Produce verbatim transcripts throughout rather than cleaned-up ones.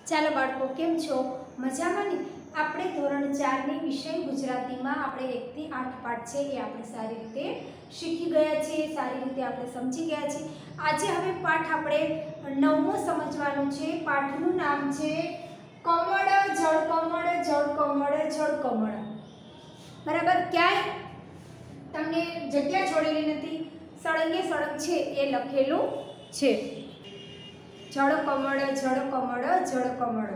ચાલો બાળકો, કેમ છો? મજામાં ને? આપણે ધોરણ ચાર ની વિષય ગુજરાતીમાં આપણે એક થી આઠ પાઠ છે એ આપણે સારી રીતે શીખી ગયા છીએ, સારી રીતે આપણે સમજી ગયા છીએ. આજે હવે પાઠ આપણે નવમો સમજવાનો છે. પાઠનું નામ છે કમળ જળ કમળ જળ કમળ જળ કમળ. બરાબર? ક્યાંય તમને જગ્યા છોડેલી નથી, સળંગે સળંગ છે એ લખેલું છે. જળ કમળ જળ કમળ જળ કમળ.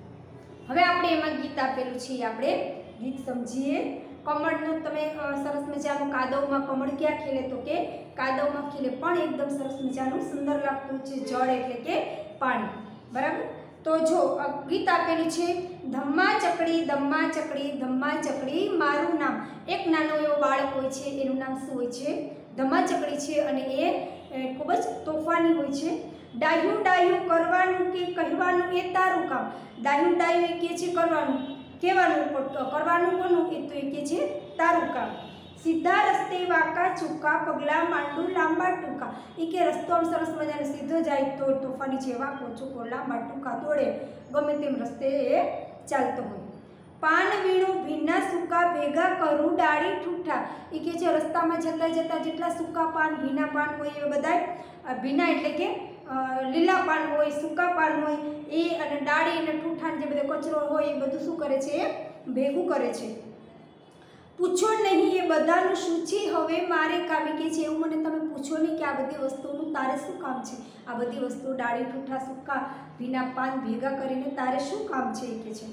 હવે આપણે એમાં ગીત આપેલું છે, આપણે ગીત સમજીએ. કમળનું તમે સરસ મજાનું કાદવમાં કમળ ક્યાં ખીલે તો કે કાદવમાં ખીલે, પણ એકદમ સરસ મજાનું સુંદર લાગતું છે. જળ એટલે કે પાણી. બરાબર? તો જો ગીત આપેલું છે, ધમ્મા ચકડી ધમ્મા ચકડી ધમ્મા ચકડી મારું નામ. એક નાનો એવો બાળક હોય છે, એનું નામ શું હોય છે? ધમ્મા ચકડી છે, અને એ ખૂબ જ તોફાની હોય છે. ડાહ્યું ડાહ્યું કરવાનું કે કહેવાનું એ તારું કામ. ડાહ્યું ડાહ્યું એ કે છે કરવાનું, કહેવાનું કરવાનું કોનું? એ તો એ કે છે તારું કામ. સીધા રસ્તે વાંકા ચૂકા પગલા માંડું લાંબા ટૂંકા. એ કે રસ્તો આમ સરસ મજાનો સીધો જાય તો તોફાની છે, વાંકો ચૂકો લાંબા ટૂંકા દોડે, ગમે તેમ રસ્તે એ ચાલતો હોય. પાન વીણું ભીના સૂકા ભેગા કરું ડાળી ઠૂઠા. એ કે છે રસ્તામાં જતા જતા જેટલા સૂકા પાન ભીના પાન હોય એ બધાય, ભીના એટલે કે લીલા પાન હોય, સૂકા પાન હોય એ, અને ડાળી અને ઠૂઠા જે બધો કચરો હોય એ બધું શું કરે છે? એ ભેગું કરે છે. પૂછો નહીં એ બધાનું શું છે હવે મારે કામ. કે છે એવું મને તમે પૂછો નહીં કે આ બધી વસ્તુઓનું તારે શું કામ છે? આ બધી વસ્તુઓ ડાળી ઠૂઠા સૂકા ભીના પાન ભેગા કરીને તારે શું કામ છે? એ કે છે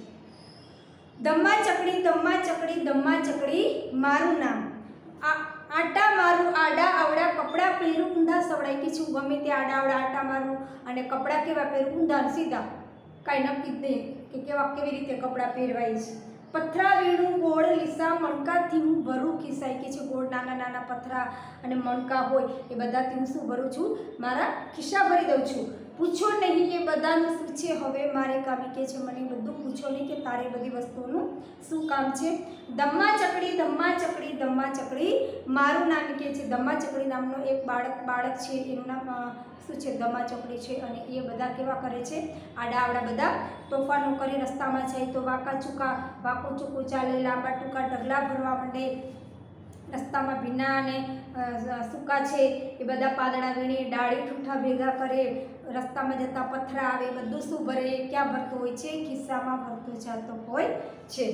ધમ્મા ચકડી ધમ્મા ચકડી ધમ્મા ચકડી મારું નામ. આ આટા મારું આડા આવડા કપડાં પહેરું ઊંધા સવડાય. કે છું ગમે તે આડા આવડા આટા મારું અને કપડાં કેવા પહેરું? ઊંધા સીધા, કાંઈ નક્કી જ નહીં કે કેવા કેવી રીતે કપડાં પહેરવાય છે. પથરા વીણું ગોળ લીસા મણકાથી હું ભરું ખિસ્સાય. કે છે ગોળ નાના નાના પથરા અને મણકા હોય એ બધાથી હું શું ભરું છું? મારા ખિસ્સા ભરી દઉં છું. પૂછો નહીં એ બધાનું શું છે હવે મારે કામ. કે છે મને બધું પૂછો નહીં કે તારે બધી વસ્તુઓનું શું કામ છે. ધમ્મા ચકડી ધમ્મા ચકડી ધમ્મા ચકડી મારું નામ. કે છે ધમ્મા ચકડી નામનો એક બાળક બાળક છે, એનું નામ શું છે? ધમ્મા ચકડી છે. અને એ બધા કેવા કરે છે? આડા આવડા બધા તોફાનો કરી રસ્તામાં જાય તો વાંકા ચૂકા વાંકો ચૂકું ચાલે, લાંબા ટૂંકા ઢગલા ભરવા માંડે, રસ્તામાં ભીના અને સૂકા છે એ બધા પાંદડા વીણી ડાળી ઠૂઠા ભેગા કરે, રસ્તામાં જતા પથરા આવે, બધું શું ભરે? ક્યાં ભરતો હોય છે? ખિસ્સામાં ભરતો ચાલતો હોય છે.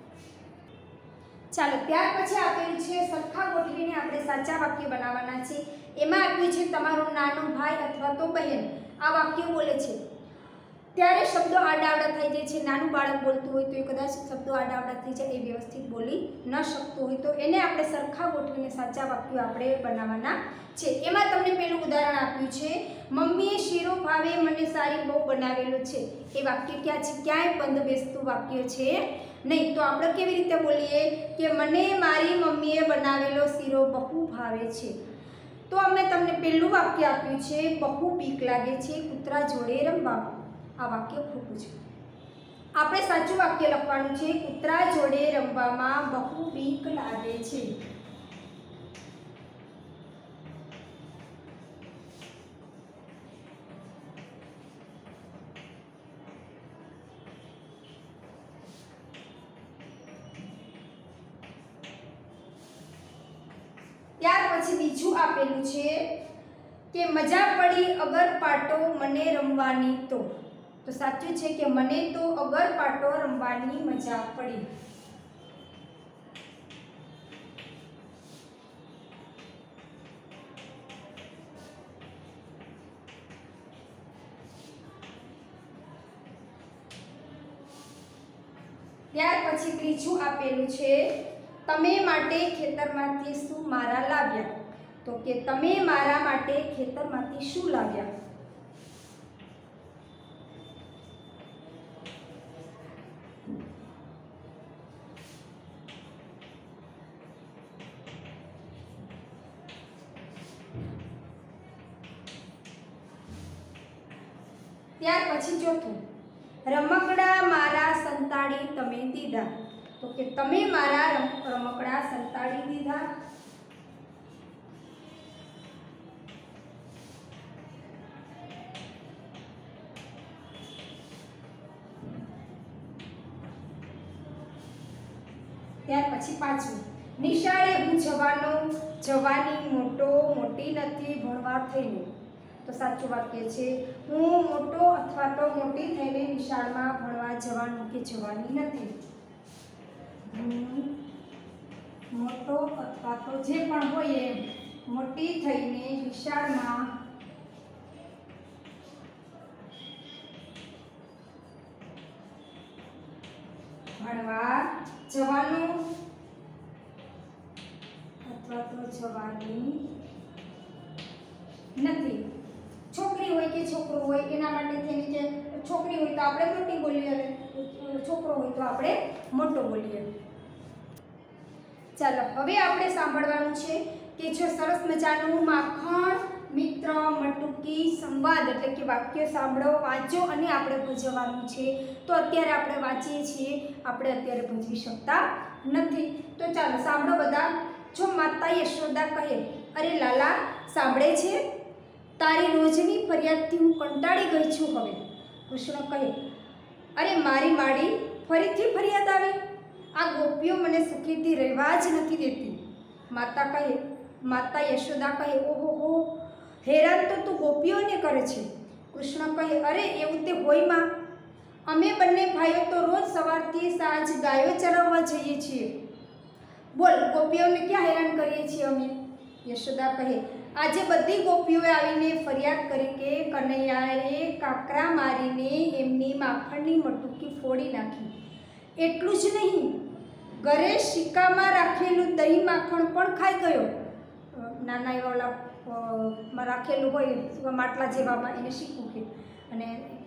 ચાલો, ત્યાર પછી આપેલું છે સરખા ગોઠવીને આપણે સાચા વાક્ય બનાવવાના છે. એમાં આપ્યું છે તમારો નાનો ભાઈ અથવા તો બહેન આ વાક્ય બોલે છે ત્યારે શબ્દો આડાવડા થઈ જાય છે. નાનું બાળક બોલતું હોય તો એ કદાચ શબ્દો આડાવડા થઈ જાય, એ વ્યવસ્થિત બોલી ન શકતું હોય તો એને આપણે સરખા ગોઠવીને સાચા વાક્યો આપણે બનાવવાના છે. એમાં તમને પેલું ઉદાહરણ આપ્યું છે, મમ્મીએ શીરો ભાવે મને સારી બહુ બનાવેલો છે. એ વાક્ય ક્યાં છે? ક્યાંય બંધ બેસતું વાક્ય છે નહીં. તો આપણે કેવી રીતે બોલીએ કે મને મારી મમ્મીએ બનાવેલો શીરો બહુ ભાવે છે. તો અમે તમને પહેલું વાક્ય આપ્યું છે, બહુ બીક લાગે છે કૂતરા જોડે રમવામાં. આ વાક્ય ખોટું છે. આપણે સાચું વાક્ય લખવાનું છે, કૂતરા જોડે રમવામાં બહુ બીક લાગે છે. ત્યાર પછી બીજું આપેલું છે કે મજા પડી અગર પાટો મને રમવાની તો. તો સાચું છે કે મને તો અગર પાટો રમવાની મજા પડી. ત્યાર પછી ત્રીજું આપેલું છે, તમે માટે ખેતરમાંથી શું મારા લાવ્યા. તો કે તમે મારા માટે ખેતરમાંથી શું લાવ્યા. ત્યાર પછી ચોથું, રમકડા મારા સંતાડી તમે દીધા. તો કે તમે મારા રમકડા સંતાડી દીધા. ત્યાર પછી પાંચમું, નિશાળે હું જવાનો જવાની મોટો મોટી નથી ભણવા થઈને. તો સાચું વાક્ય છે હું મોટો અથવા તો મોટી થઈને નિશાળમાં ભણવા જવાનું કે જવાની નથી. હું મોટો અથવા તો જે પણ હોય એ મોટી થઈને નિશાળમાં ભણવા જવાનું અથવા તો જવાની નથી. છોકરી હોય કે છોકરો હોય એના માટે થઈને કે છોકરી હોય તો આપણે મોટી બોલીએ અને છોકરો હોય તો આપણે મોટો બોલીએ. ચાલો હવે આપણે સાંભળવાનું છે કે જો સરસ મજાનું માખણ મિત્ર મટુકી સંવાદ એટલે કે વાક્ય સાંભળો, વાંચો અને આપણે ભજવવાનું છે. તો અત્યારે આપણે વાંચીએ છીએ, આપણે અત્યારે ભજવી શકતા નથી. તો ચાલો સાંભળો બધા. જો માતા યશોદા કહે, અરે લાલા સાંભળે છે, તારી રોજની ફરિયાદથી હું કંટાળી ગઈ છું હવે. કૃષ્ણ કહે, અરે મારી માડી ફરીથી ફરિયાદ આવી? આ ગોપીઓ મને સુખીથી રહેવા જ નથી દેતી. માતા કહે માતા યશોદા કહે, ઓહો હો, હેરાન તો તું ગોપીઓને કરે છે. કૃષ્ણ કહે, અરે એવું તે હોય માં, અમે બંને ભાઈઓ તો રોજ સવારથી સાંજ ગાયો ચરાવવા જઈએ છીએ. બોલ ગોપીઓને ક્યાં હેરાન કરીએ છીએ અમે? યશોદા કહે, આજે બધી ગોપીઓએ આવીને ફરિયાદ કરી કે કનૈયાએ કાકરા મારીને એમની માખણની મટુકી ફોડી નાખી. એટલું જ નહીં, ઘરે સિક્કામાં રાખેલું દહીં માખણ પણ ખાઈ ગયો. નાના એવા ઓલા રાખેલું હોય માટલા જેવામાં એને સિક્કું કે અને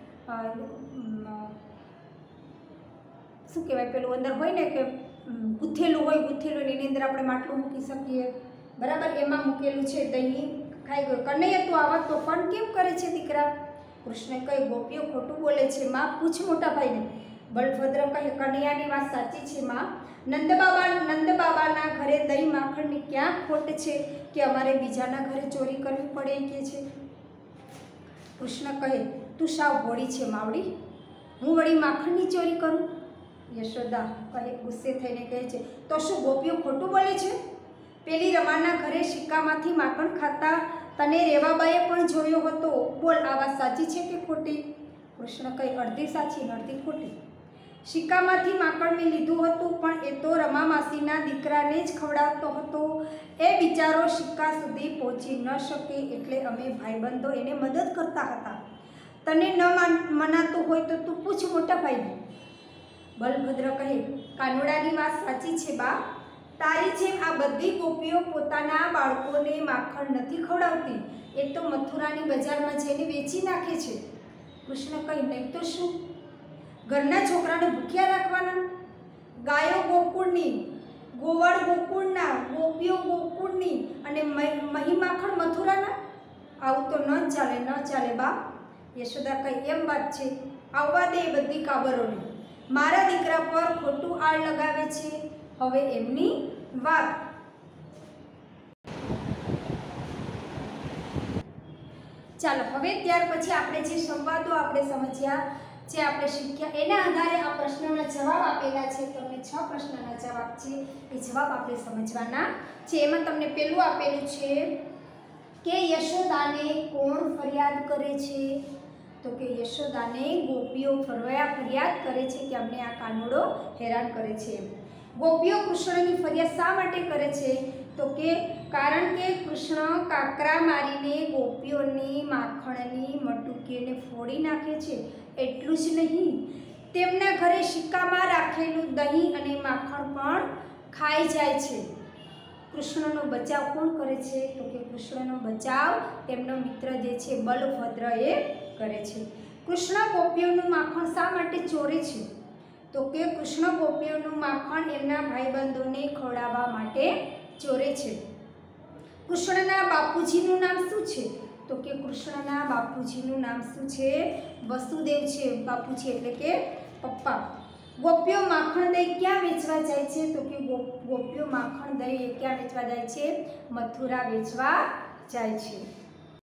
શું કહેવાય પેલું અંદર હોય ને કે ગૂંથેલું હોય ગૂંથેલું એની અંદર આપણે માટલું મૂકી શકીએ, બરાબર, એમાં મૂકેલું છે દહીં ખાઈ ગયો. કનૈયા તું આવા તોફાન કેમ કરે છે દીકરા? કૃષ્ણ કહે, ગોપીઓ ખોટું બોલે છે માં, પૂછ મોટા ભાઈને. બલભદ્ર કહે, કનૈયાની વાત સાચી છે માં. નંદબાબા નંદબાબાના ઘરે દહીં માખણની ક્યાં ખોટ છે કે અમારે બીજાના ઘરે ચોરી કરવી પડે કે છે? કૃષ્ણ કહે, તું સાવ ભોળી છે માવડી, હું વળી માખણની ચોરી કરું? યશોદા કહે ગુસ્સે થઈને કહે છે, તો શું ગોપીઓ ખોટું બોલે છે? પેલી રમાના ઘરે સિક્કામાંથી માખણ ખાતા તને રેવાબાએ પણ જોયો હતો. બોલ આ વાત સાચી છે કે ખોટી? કૃષ્ણ કહે, અડધી સાચી ને અડધી ખોટી. સિક્કામાંથી માખણ મેં લીધું હતું પણ એ તો રમા માસીના દીકરાને જ ખવડાવતો હતો. એ બિચારો સિક્કા સુધી પહોંચી ન શકે એટલે અમે ભાઈબંધો એને મદદ કરતા હતા. તને ન મનાતું હોય તો તું પૂછ મોટા ભાઈને. બલભદ્ર કહે, કાનુડાની વાત સાચી છે બા, તારી જેમ આ બધી ગોપીઓ પોતાના બાળકોને માખણ નથી ખવડાવતી, એ તો મથુરાની બજારમાં જઈને વેચી નાખે છે. કૃષ્ણ કહે, નહીં તો શું, ઘરના છોકરાને ભૂખ્યા રાખવાના? ગાયો ગોકુળની, ગોવાળ ગોકુળના, ગોપીઓ ગોકુળની અને મહી માખણ મથુરાના? આવું તો ન ચાલે, ન ચાલે બા. યશોદા કહે, એમ વાત છે, આવવા દે એ બધી કાબરોને, મારા દીકરા પર ખોટું આળ લગાવે છે. હવે એમની વાત. ચાલો હવે ત્યાર પછી આપણે જે સંવાદો આપણે સમજ્યા, જે આપણે શીખ્યા, એના આધારે આ પ્રશ્નોના જવાબ આપેલા છે. તમને છ પ્રશ્નના જવાબ છે, એ જવાબ આપણે સમજવાના છે. એમાં તમને પેલું આપેલું છે કે યશોદાને કોણ ફરિયાદ કરે છે? તો કે યશોદાને ગોપીઓ ફરવાયા ફરિયાદ કરે છે કે અમને આ કાનુડો હેરાન કરે છે. ગોપીઓ કૃષ્ણની ફરિયાદ શા માટે કરે છે? તો કે કારણ કે કૃષ્ણ કાકરા મારીને ગોપીઓની માખણની મટુકીને ફોડી નાખે છે. એટલું જ નહીં, તેમના ઘરે સિક્કામાં રાખેલું દહીં અને માખણ પણ ખાઈ જાય છે. કૃષ્ણનો બચાવ કોણ કરે છે? તો કે કૃષ્ણનો બચાવ તેમનો મિત્ર જે છે બલભદ્ર એ કરે છે. કૃષ્ણ ગોપીઓનું માખણ શા માટે ચોરે છે? તો કે કૃષ્ણ ગોપીઓનું માખણ એમના ભાઈબંધોને ખવડાવવા માટે ચોરે છે. કૃષ્ણના બાપુજીનું નામ શું છે? તો કે કૃષ્ણના બાપુજીનું નામ શું છે? વસુદેવ છે. બાપુજી એટલે કે પપ્પા. ગોપીઓ માખણ દહીં ક્યાં વેચવા જાય છે? તો કે ગોપીઓ માખણ દહીં ક્યાં વેચવા જાય છે? મથુરા વેચવા જાય છે.